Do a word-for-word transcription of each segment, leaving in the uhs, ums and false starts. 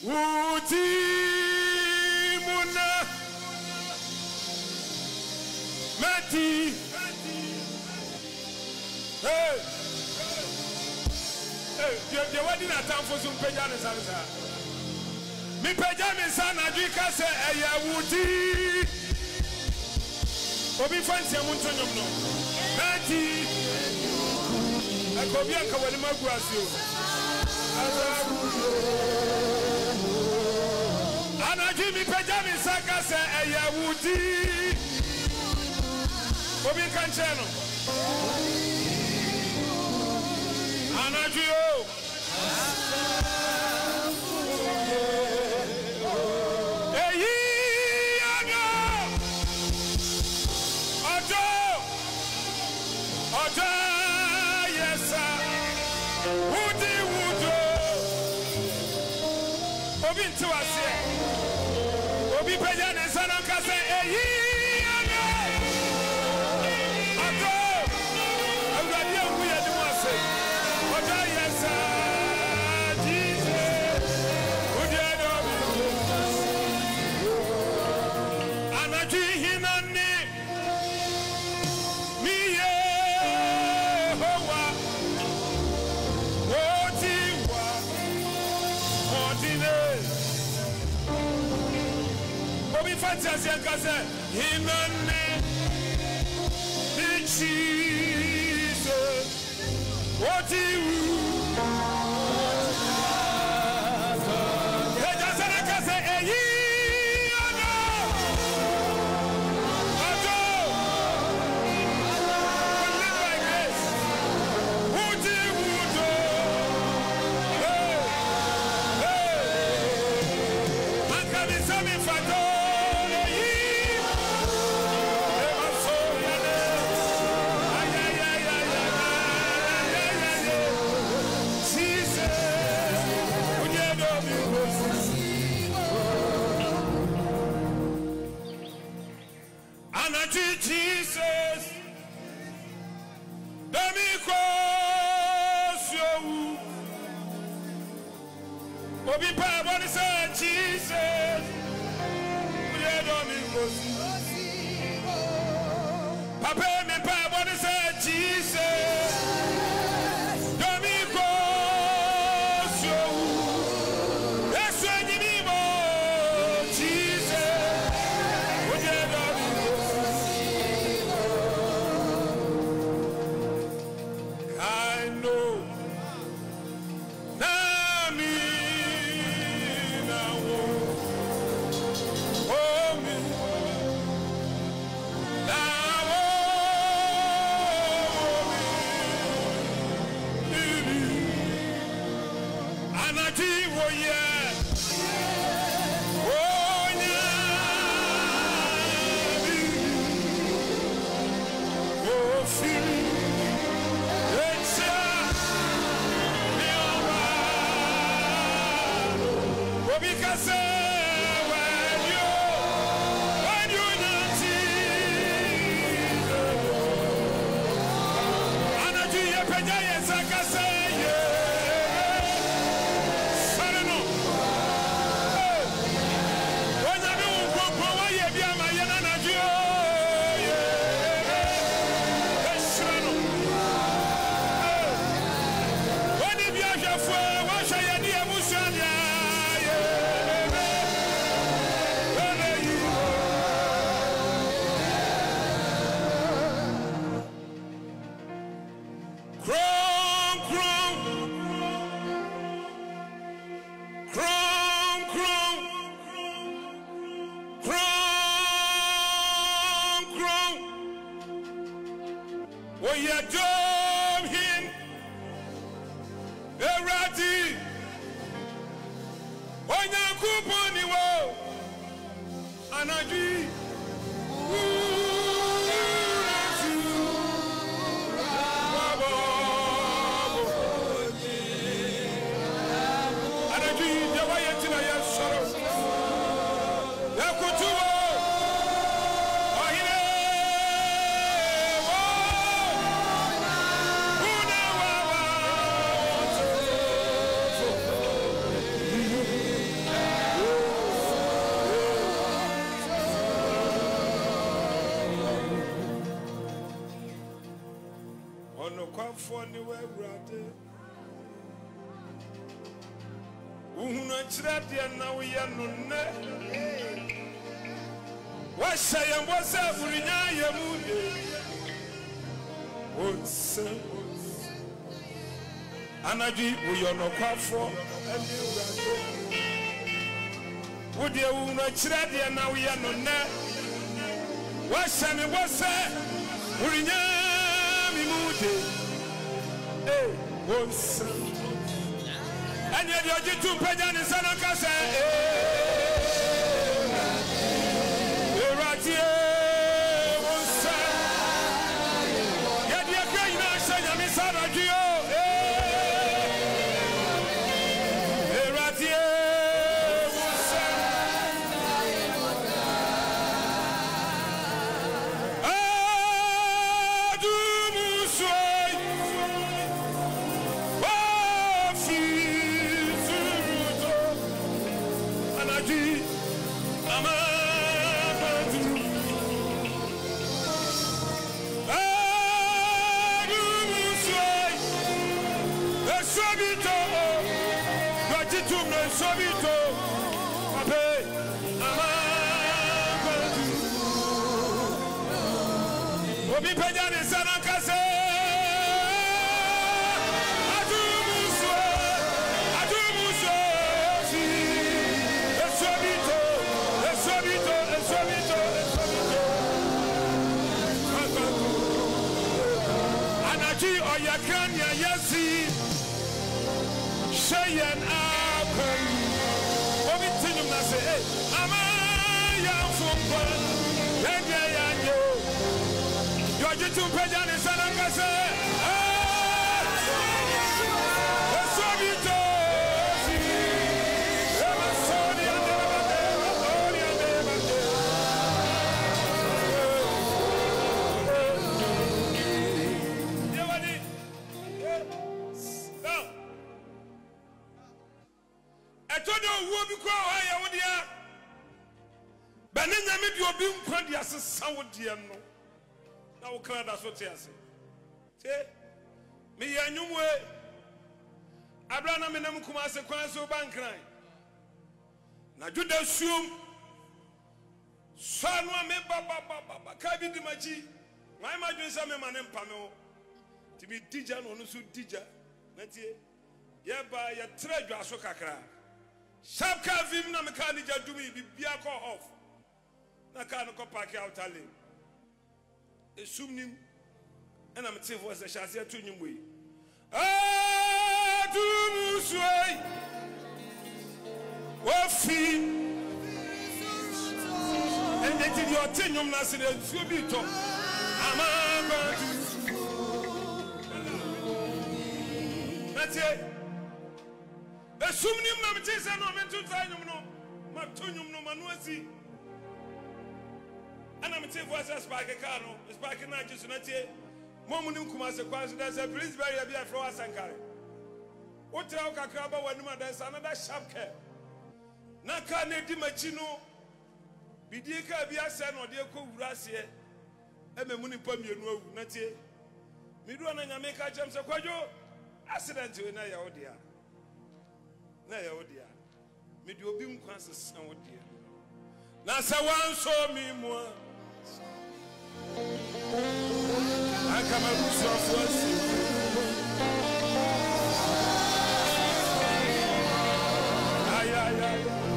Uti Muna Mati. Hey, hey, the wedding at time for some pajamas. Me pajamas, son, I drink as a Yawuti. Obi fancy a Muntonum. Mati. I go be a Kawalima Guasio. And I give me pajamas, Saka say a Yawuti. Obi Channel. And I do. Obi to us here. Obi Pajan and Sanaka say, hey, Ago. I'm glad you are the one say, what I yes, Jesus. Would you know? And I dream him on me. Me, yeah, what you want, what you know. Obi fancy and say, him and me, Jesus, what you they just say, hey, Jesus, let me cross you. Obi Papa say Jesus, let me cross you. Papa me Papa say Jesus, let me cross you. That's when you need more Jesus. for ni we brade. Uhuna chirade na we ye no ne. Wa say am was aburinya ye mu de. Onse Anaji we yo no kwafo ani brade. Wo de uhuna chirade na we ye no ne. Wa say me was aburinya mi mu de. Eh onse and yet you're too pregnant in San Casa. Right here, one side. Yet you're going to say, I'm inside of you. Right here, one side. I do Musway. Oh, Sobito, Ape, Amagatu, Obi Pejani Sanakase, Adumuso, Adumuso, Sobito, Sobito, Sobito, Sobito, Anaji Oyakanya Yasi, Shayan A. Obi tinyum na say, hey, ama ya fumba, ege ya nyo. Yo jitu peja ni sananga say, ah, esobito, ema soni ande bande, soni ande bande. Yewani, now. I told you who be called higher with ya. But then you make your being quite as a sound dear. No, now can't that's what I say. Say, me and you way. Abraham and Namukuma sequence of bank line. Now you don't assume. Son, me baba baba, Kabi Dimachi. My imagine some man in Pano to be Dija no Nusu Dija. Natie, yeah, by your treasure, so kakra. Sharp car vim na mechanic do me be off. Na car no park out alley. A sumnim and I'm saying was a chassis to him way. Ah, do musway. Wafi. And they did your tenum nasin and subito. Amamba. That's it. Sumnium na mtisa no mentu tanyum no matonyum no manuasi ana mtse voice spark car no spark na jisu na tie momunim kuma se kwanso da say please bury a bia flower sankare otra ukakra ba wanum adan sa another sharp care na ka na di machi no bidie ka bia se no de ko wura se e memuni pa mienu awu na tie midu na nyame ka chem se kwadwo accident we na ya odia na ya odia me di obi nkwa sesa odia na sa wan so mi mo akama buso fosi ay ay ay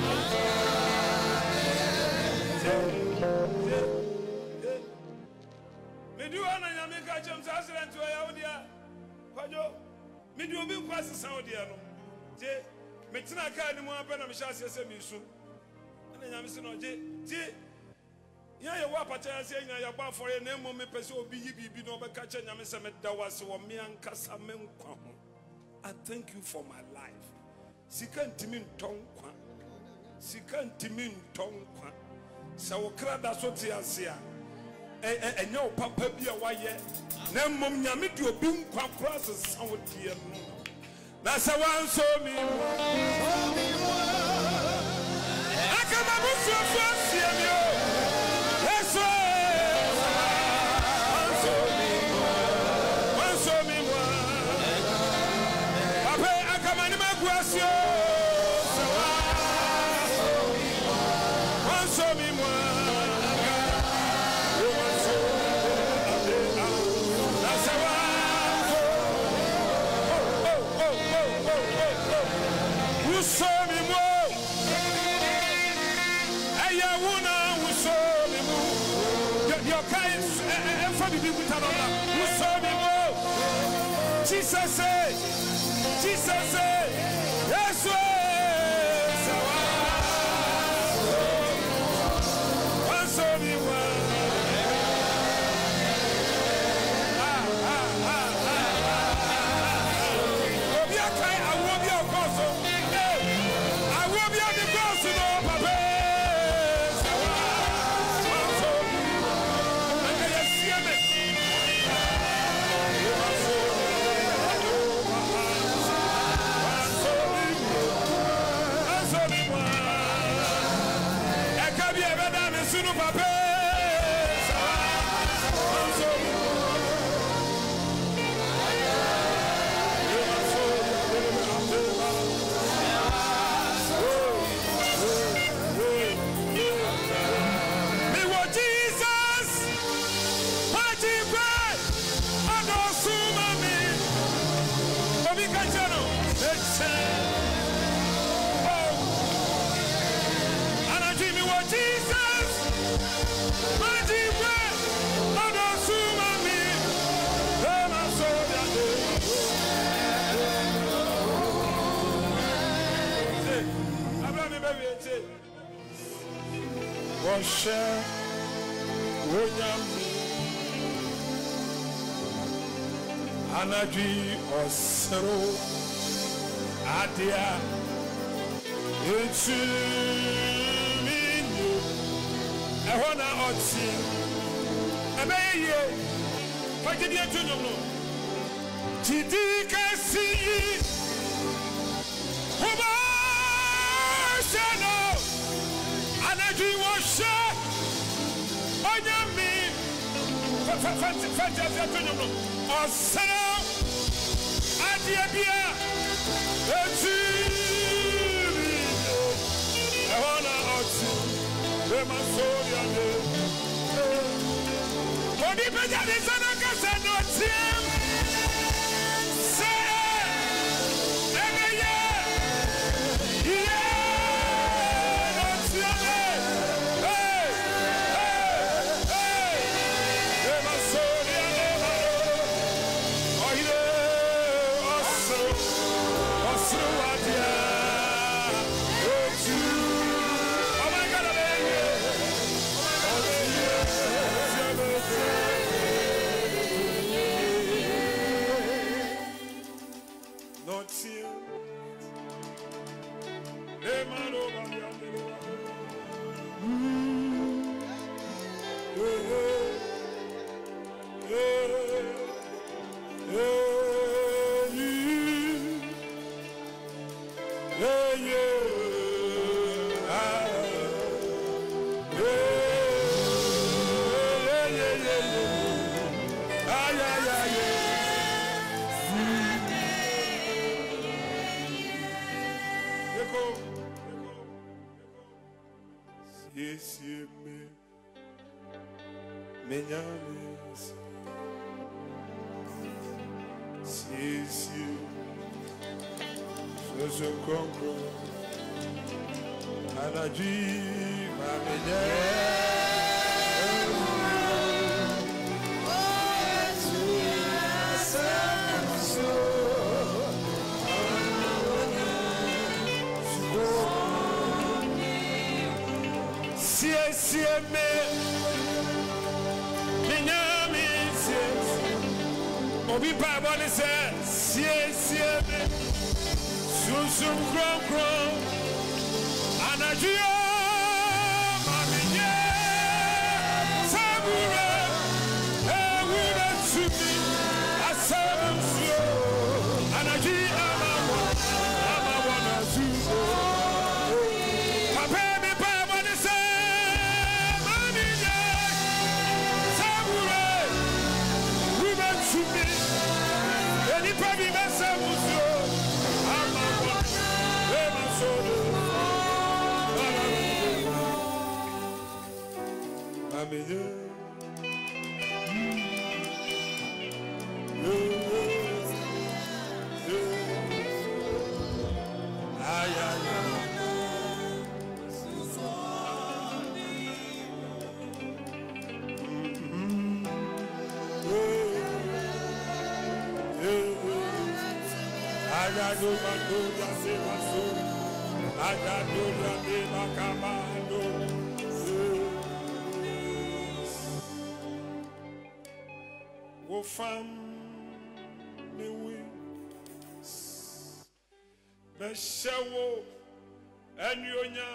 me di wana nyame ka chem sa accident we ya odia kwajo me di obi nkwa sesa odia no je metina ka ni mo abena me sha sese mi su na nyame se no je je ya ye wa pata se nya ya ba for ye na mo me pese obi yi bibi no be ka che nyame se me da wase wo me ankasa me nkwa ho. I thank you for my life. Sika ntimi ntonkwa sika ntimi ntonkwa sa wo kra da so te ase a e enya o papa bi a wa ye na mom nyame di obi nkwa kra se sa wo die no. That's a one so me. I come up with your first year. That's why. One so me. One so me. Asio Sawa Wanso mi mwanga Wanso Sawa Oh oh oh oh oh oh Wanso mi mwo Eya wuna wanso mi mwo Yo kai Efa bibi kutanona Wanso mi mwo Jesus say Jesus say yes Sawa Wanso mi mwo Ah ah ah ah Obi akai awo bi akoso eh awo bi ade koso no papa Sawa Wanso anga yesia me Sunu papa me wa Jesus mighty God adosuma me obi kachano oh anaji me wa Jesus mighty God adosuma me ema so dade Abraham baby ete Washa Wonyam Anadwi Osero Adia Into Minu Ehona Oti Ebeye Fagidi Etunyo no Tidika Si Oba Shano Anadwi Washa Onyami Fati Fati Etunyo no Osero Adia Bia Etu Ehona Oti Ema Soria de Odi Beja de Sana Kasa no Tim Say Emeye Yeah No Tim Hey Hey Hey Ema Soria de Oile Oso Oso Adia Otu Oh my God Not here. Amen. Yes, you may. Menyamis. Yes, you. So so concro. And I dream, I'm in Obi Bible says, "Sie sie me, sum sum krom krom, anajio mamiye, sabura, ewura tumi, asabum sio, anaji amawa, amawa na zuzo." Papa mi Bible says, "Mamiye, sabura, ewura tumi." Any problem that's a muso, I'm a one. Wo fam me wi be shawo anyonya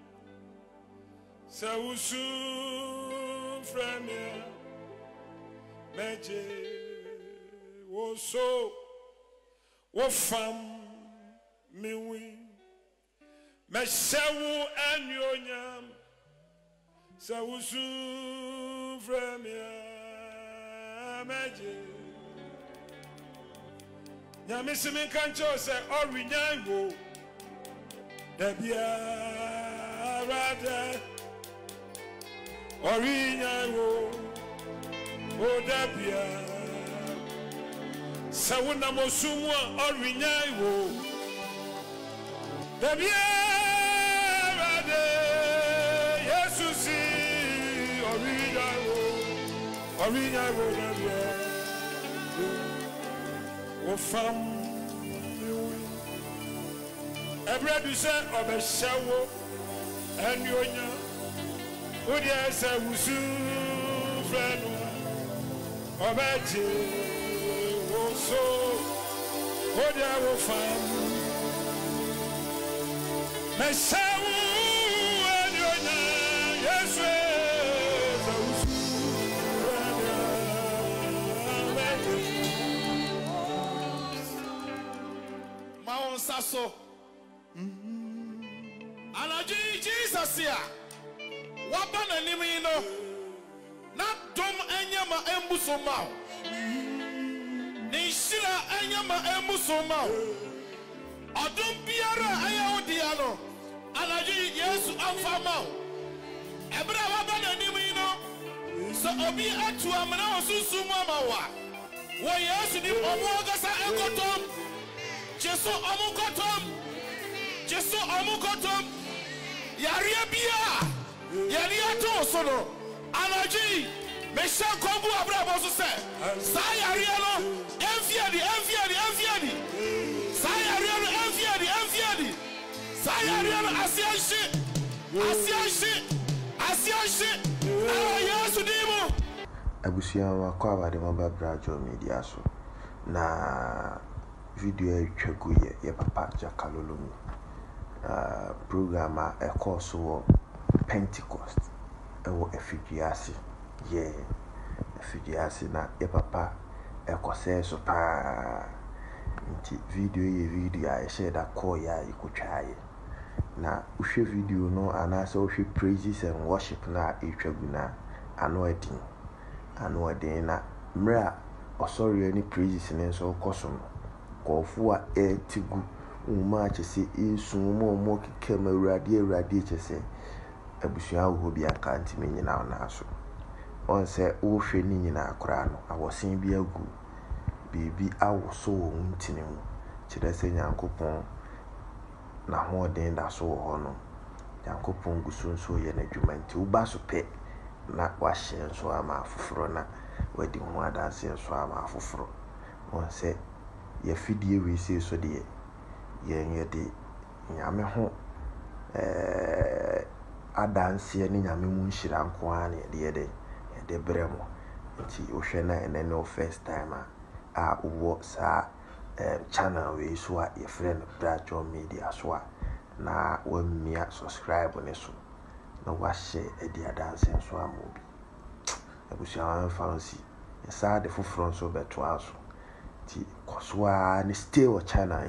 sa usu framia meje wo so wo fam me wi me shawo anyonya sa usu framia Meje Nyame simi kancho se orinyango Debia rade Orinyango O debia Sawuna mosumwa orinyango Debia rade Yesusi orinyango Orinyango debia O fam Every du say obe shawo enyonya o dia say wusu frenu obeje o so o dia wo fam me shawo enyonya yesu Saso Alaji Jesus ya Wabana nimi ino Na dom enyama embusoma Nhyira enyama embusoma Odum biara aya odiano Alaji Yesu amfama Ebra wabana nimi ino So obi atu amana osusuma mawa Wo Yesu ni omu agasa ekotom Jesu amukotom Jesu amukotom Yaria bia Yaria to sono Anaji Mesha kombu abrabo so se Sa yaria no Enfiadi enfiadi enfiadi Sa yaria no enfiadi enfiadi Sa yaria no asianshi Asianshi Asianshi Awa Yesu dimo Abusia wa kwa bade mamba BrajohnMedia so na video e twaguye ye papa Alolome uh program a e course wo Pentecost e wo efidiasi ye efidiasi na ye papa e kose so pa nti video ye video a e share da call ya ikotwaye na uhwe video no anase uhwe praises and worship na e twagu na anointing anointing na mra osori any praises ne so kosom kofu a etigu uma chese isu mo mo kekema urade urade chese abusua wo bi aka ntime nyina na so on se wo hwe ni nyina akora no awosen bi agu bibi awoso wo ntine mu kire se nyankopon na ho den da so ho no nyankopon gusunso ye na dwuma nti wo ba so pe na wa hye nso ama afoforo na wadi ho adanse nso ama afoforo on se ye fidie we se so de ye ye de nyame ho eh adanse ni nyame mu nhyira nko a ne de de de bremo nti ohwe na ene no first time a uwo sa channel we so a ye friend BrajohnMedia so na wa mia subscribe ne so na wa share e de adanse nso amobi abusia fancy ye sa de foforo so beto aso ti koswa ni stay o channel